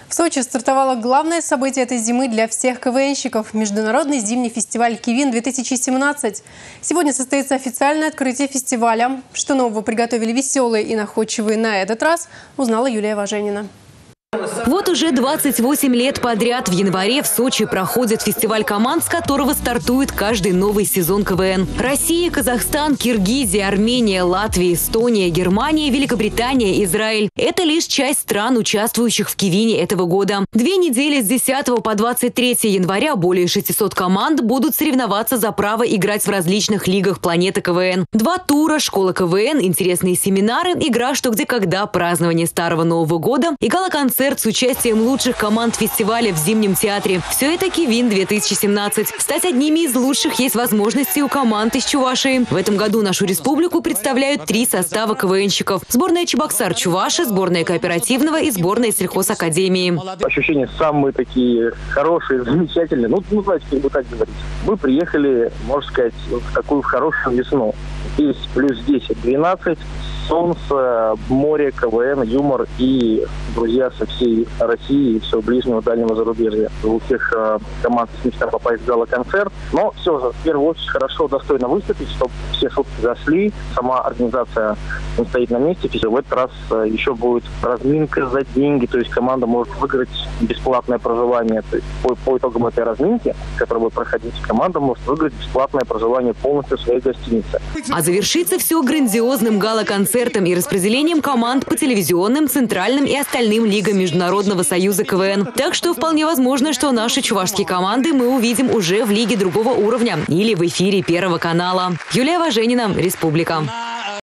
В Сочи стартовало главное событие этой зимы для всех КВНщиков – международный зимний фестиваль «Кивин-2017». Сегодня состоится официальное открытие фестиваля. Что нового приготовили веселые и находчивые на этот раз, узнала Юлия Важенина. Вот уже 28 лет подряд в январе в Сочи проходит фестиваль команд, с которого стартует каждый новый сезон КВН. Россия, Казахстан, Киргизия, Армения, Латвия, Эстония, Германия, Великобритания, Израиль – это лишь часть стран, участвующих в Кивине этого года. 2 недели с 10 по 23 января более 600 команд будут соревноваться за право играть в различных лигах планеты КВН. 2 тура, школа КВН, интересные семинары, игра «Что, где, когда», празднование Старого Нового года и гала-концерт с участием лучших команд фестиваля в Зимнем театре. Все это «Кивин-2017». Стать одними из лучших есть возможности у команд из Чувашии. В этом году нашу республику представляют 3 состава КВНщиков. Сборная Чебоксар-Чуваши, сборная Кооперативного и сборная Сельхозакадемии. Ощущения самые такие хорошие, замечательные. Ну давайте так говорить. Мы приехали, можно сказать, в такую хорошую весну. Здесь плюс 10-12. Солнце, море, КВН, юмор и друзья со всей России и всего ближнего дальнего зарубежья. У всех команд мечта попасть в гала-концерт. Но все же, в первую очередь, хорошо, достойно выступить, чтобы все шутки зашли. Сама организация не стоит на месте. В этот раз еще будет разминка за деньги. То есть команда может выиграть бесплатное проживание. То есть по итогам этой разминки, которая будет проходить, команда может выиграть бесплатное проживание полностью в своей гостинице. А завершится все грандиозным гала-концертом и распределением команд по телевизионным, центральным и остальным лигам Международного союза КВН. Так что вполне возможно, что наши чувашские команды мы увидим уже в лиге другого уровня или в эфире Первого канала. Юлия Важенина, Республика.